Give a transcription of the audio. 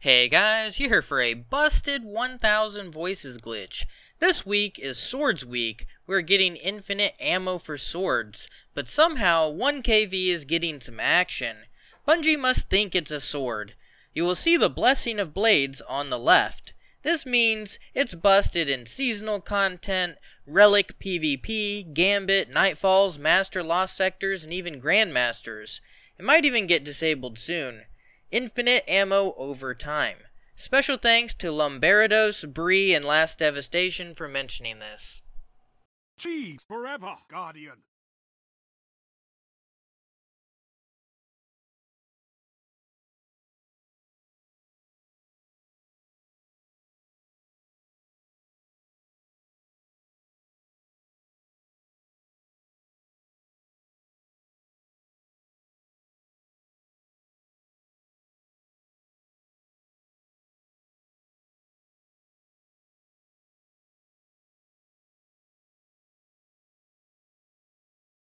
Hey guys, you're here for a busted 1000 voices glitch. This week is Swords Week. We're getting infinite ammo for swords, but somehow 1KV is getting some action. Bungie must think it's a sword. You will see the Blessing of Blades on the left. This means it's busted in seasonal content, Relic PvP, Gambit, Nightfalls, Master Lost Sectors, and even Grandmasters. It might even get disabled soon. Infinite ammo over time. Special thanks to Lumberidos, Bree, and Last Devastation for mentioning this. Cheese forever, Guardian.